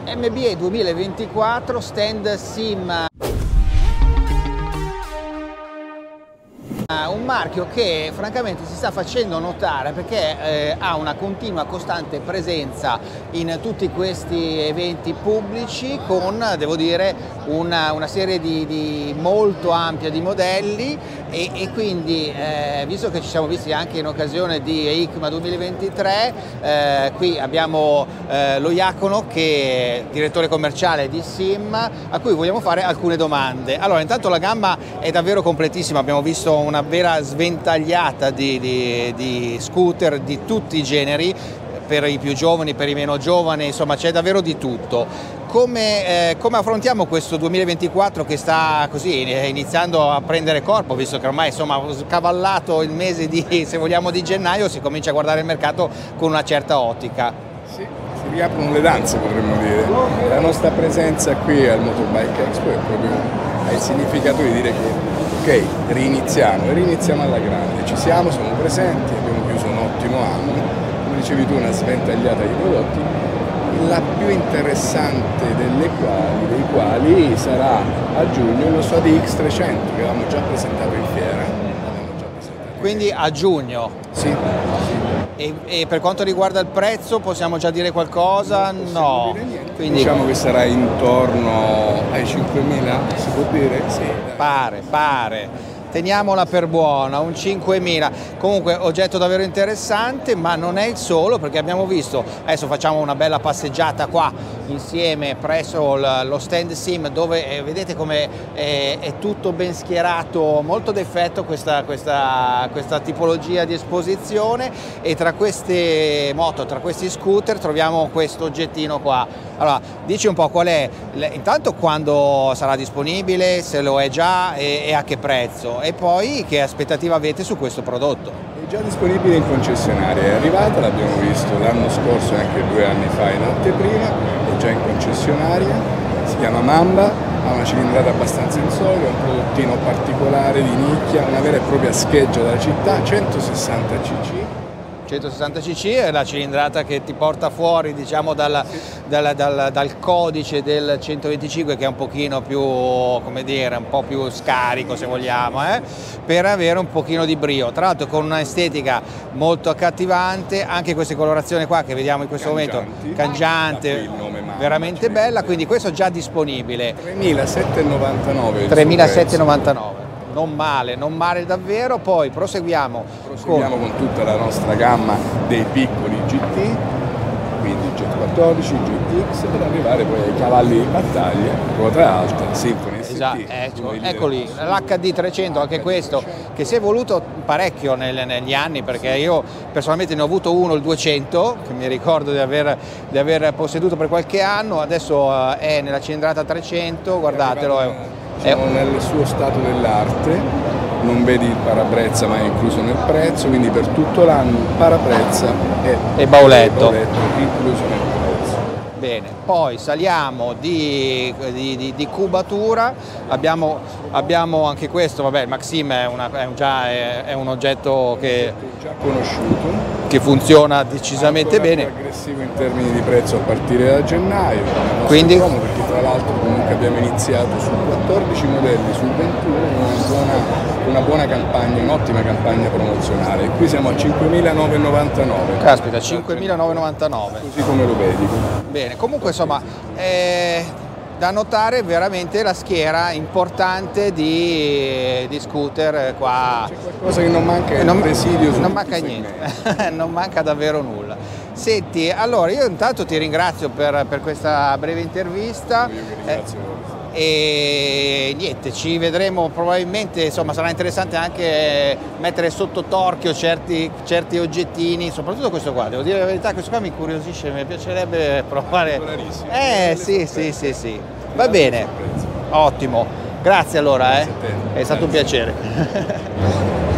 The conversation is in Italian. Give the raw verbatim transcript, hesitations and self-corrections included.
M B A duemilaventiquattro Stand Sim. Un marchio che francamente si sta facendo notare perché eh, ha una continua costante presenza in tutti questi eventi pubblici con, devo dire, una, una serie di, di molto ampia di modelli e, e quindi eh, visto che ci siamo visti anche in occasione di E I C M A duemilaventitré, eh, qui abbiamo eh, lo Iacono che è direttore commerciale di Sim, a cui vogliamo fare alcune domande. Allora, intanto la gamma è davvero completissima, abbiamo visto una vera sventagliata di, di, di scooter di tutti i generi, per i più giovani, per i meno giovani, insomma c'è davvero di tutto. Come, eh, come affrontiamo questo duemilaventiquattro che sta così iniziando a prendere corpo, visto che ormai insomma scavallato il mese di, se vogliamo, di gennaio, si comincia a guardare il mercato con una certa ottica? Sì, si riaprono le danze, potremmo dire. La nostra presenza qui al Motorbike Expo è proprio ha il significato di dire che ok, riniziamo e riniziamo alla grande, ci siamo, siamo presenti, abbiamo chiuso un ottimo anno, come dicevi tu, una sventagliata di prodotti, la più interessante delle quali, dei quali sarà a giugno il nostro A D X trecento che avevamo già presentato in fiera. Già presentato. Quindi a giugno? Sì. sì. E, e per quanto riguarda il prezzo possiamo già dire qualcosa? Non no. Dire niente. Quindi... Diciamo che sarà intorno ai cinquemila, si può dire? Sì. Pare, pare. Teniamola per buona, un cinquemila. Comunque oggetto davvero interessante, ma non è il solo, perché abbiamo visto, adesso facciamo una bella passeggiata qua insieme presso lo stand Sim, dove eh, vedete come è, è tutto ben schierato, molto d'effetto questa, questa, questa tipologia di esposizione, e tra queste moto, tra questi scooter troviamo questo oggettino qua. Allora, dici un po' qual è, intanto quando sarà disponibile, se lo è già e, e a che prezzo, e poi che aspettativa avete su questo prodotto? È già disponibile in concessionaria, è arrivata, l'abbiamo visto l'anno scorso e anche due anni fa in anteprima, è già in concessionaria, si chiama Mamba, ha una cilindrata abbastanza insolita, un prodottino particolare di nicchia, una vera e propria scheggia della città, centosessanta cc. centosessanta cc è la cilindrata che ti porta fuori, diciamo, dal, dal, dal, dal codice del centoventicinque, che è un pochino più, come dire, un po' più scarico, se vogliamo, eh? Per avere un pochino di brio, tra l'altro con un'estetica molto accattivante, anche queste colorazioni qua che vediamo in questo Cangianti. momento, cangiante, veramente bella, quindi questo è già disponibile. tremilasettecentonovantanove. tremilasettecentonovantanove. Non male, non male davvero. Poi proseguiamo, proseguiamo con... con tutta la nostra gamma dei piccoli G T, quindi G T quattordici, G T X, per arrivare poi ai cavalli di battaglia, ruota alta, Symphony S T. Esatto, ecco, eccoli, l'H D trecento, anche questo, che si è evoluto parecchio nel, negli anni, perché io personalmente ne ho avuto uno, il duecento, che mi ricordo di aver, di aver posseduto per qualche anno, adesso uh, è nella cilindrata trecento, guardatelo. È, Siamo nel suo stato dell'arte, non vedi il parabrezza ma è incluso nel prezzo, quindi per tutto l'anno il parabrezza è, e bauletto. bauletto incluso nel prezzo. Bene, poi saliamo di, di, di, di cubatura, abbiamo, abbiamo anche questo, vabbè, il Maxim è, una, è, un, già, è, è un oggetto che, già conosciuto, che funziona decisamente bene. È aggressivo in termini di prezzo a partire da gennaio, quindi promo, perché tra l'altro comunque abbiamo iniziato su quattordici modelli, sul ventuno, una buona, una buona campagna, un'ottima campagna promozionale. Qui siamo a cinquemilanovecentonovantanove. Caspita, cinquemilanovecentonovantanove. Così come lo vedi. Bene, comunque insomma, eh, da notare veramente la schiera importante di, di scooter qua. C'è qualcosa che non manca, è non, il presidio. Non manca niente, non manca davvero nulla. Senti, allora io intanto ti ringrazio per, per questa breve intervista. Io che ringrazio voi. E niente, ci vedremo probabilmente, insomma sarà interessante anche mettere sotto torchio certi, certi oggettini, soprattutto questo qua, devo dire la verità, questo qua mi incuriosisce, mi piacerebbe provare. Eh sì, sì, sì, sì, va bene, ottimo, grazie allora, eh. È stato un piacere.